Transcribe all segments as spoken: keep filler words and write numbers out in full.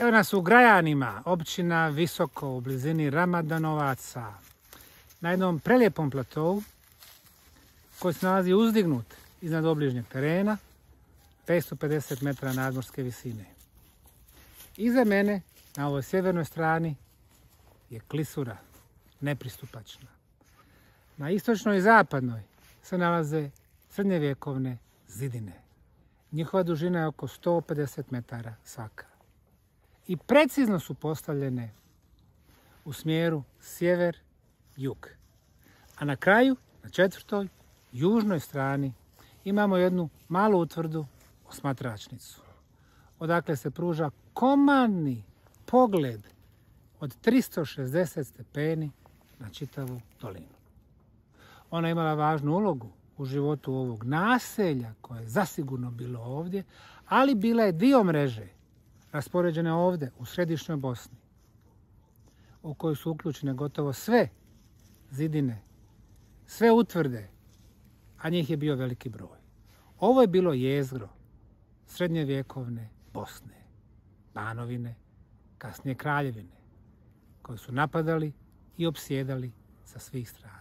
Evo nas u Grajanima, općina Visoko u blizini Ramadanovaca, na jednom prelijepom platovu koji se nalazi uzdignut iznad obližnjeg terena, petsto pedeset metara nadmorske visine. Iza mene, na ovoj sjevernoj strani, je klisura, nepristupačna. Na istočnoj i zapadnoj se nalaze srednjevjekovne zidine. Njihova dužina je oko sto pedeset metara svaka. I precizno su postavljene u smjeru sjever-jug. A na kraju, na četvrtoj, južnoj strani, imamo jednu malu utvrdu, osmatračnicu, odakle se pruža komandni pogled od tristo šezdeset stepeni na čitavu dolinu. Ona je imala važnu ulogu u životu ovog naselja koje je zasigurno bilo ovdje, ali bila je dio mreže raspoređene ovdje u središnjoj Bosni, u kojoj su uključene gotovo sve zidine, sve utvrde, a njih je bio veliki broj. Ovo je bilo jezgro srednjevjekovne Bosne, Banovine, kasnije Kraljevine, koje su napadali i opsjedali sa svih strana.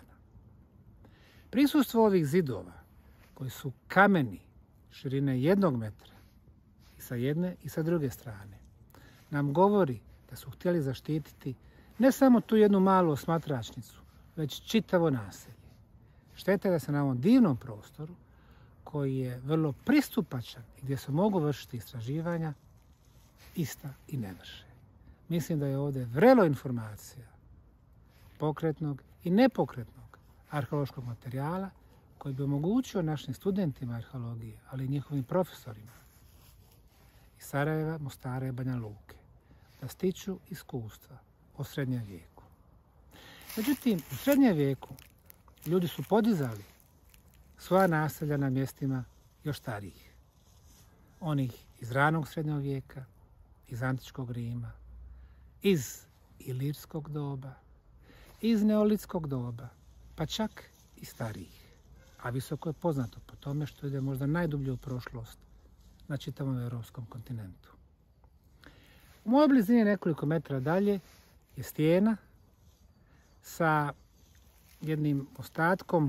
Prisustvo ovih zidova, koji su kameni širine jednog metra i sa jedne i sa druge strane, nam govori da su htjeli zaštititi ne samo tu jednu malu osmatračnicu, već čitavo naselje. Šteta je da se na ovom divnom prostoru, koji je vrlo pristupačan i gdje se mogu vršiti istraživanja, ista i ne vrše. Mislim da je ovdje vrelo informacija pokretnog i nepokretnog arheološkog materijala koji bi omogućio našim studentima arheologije, ali i njihovim profesorima iz Sarajeva, Mostara i Banja Luke da stiču iskustva o srednjem vijeku. Međutim, u srednjem vijeku ljudi su podizali svoja naselja na mjestima još starijih. Onih iz ranog srednjeg vijeka, iz antičkog Rima, iz ilirskog doba, iz neolitskog doba, pa čak i starijih. A Visoko je poznato po tome što ide možda najdublje u prošlost na čitavom europskom kontinentu. U mojoj blizini nekoliko metara dalje je stijena sa jednim ostatkom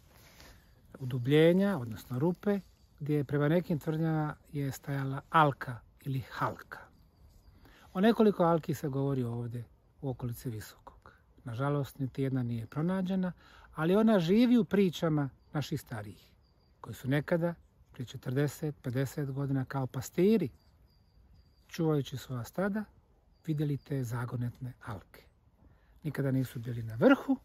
udubljenja, odnosno rupe, gdje prema nekim tvrdnjama je stajala alka ili halka. O nekoliko alki se govori ovdje u okolici Visokog. Nažalost, niti jedna nije pronađena, ali ona živi u pričama naših starijih, koji su nekada, prije četrdeset pedeset godina, kao pastiri, čuvajući svoja stada, vidjeli te zagonetne alke. Nikada nisu bili na vrhu,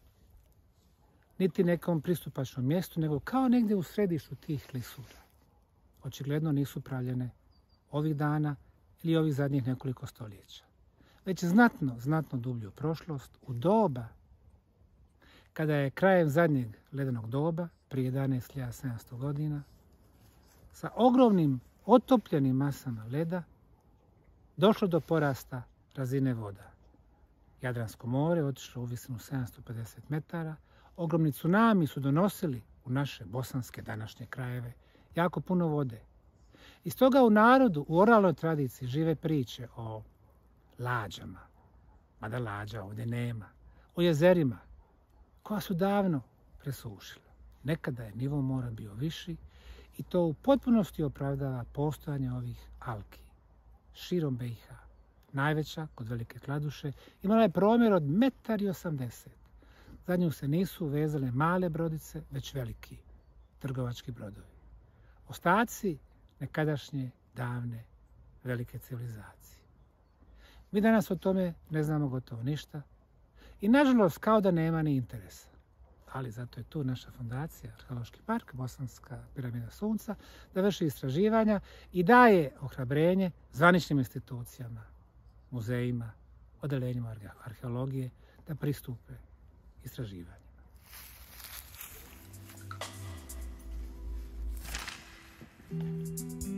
niti nekom pristupačnom mjestu, nego kao negdje u središtu tih klisura. Očigledno nisu pravljene ovih dana ili ovih zadnjih nekoliko stoljeća. Već znatno, znatno dublju prošlost, u doba kada je krajem zadnjeg ledenog doba, prije jedanaest hiljada sedamsto godina, sa ogromnim otopljenim masama leda došlo do porasta razine voda. Jadransko more je otišlo u visinu sedamsto pedeset metara, ogromni tsunami su donosili u naše bosanske današnje krajeve jako puno vode. I stoga u narodu, u oralnoj tradiciji žive priče o lađama, mada lađa ovdje nema, o jezerima, koja su davno presušila. Nekada je nivo mora bio viši i to u potpunosti opravdava postojanje ovih alki. Širom B i H, najveća kod Velike Kladuše, imala je promjer od metar i osamdeset. Za nju se nisu vezale male brodice, već veliki trgovački brodovi. Ostaci nekadašnje davne velike civilizacije. Mi danas o tome ne znamo gotovo ništa i nažalost kao da nema ni interesa. Ali zato je tu naša fondacija, Arheološki park, Bosanska piramida Sunca, da vrši istraživanja i daje ohrabrenje zvaničnim institucijama, muzejima, odeljenjima arheologije da pristupe istraživanjima. Thank you.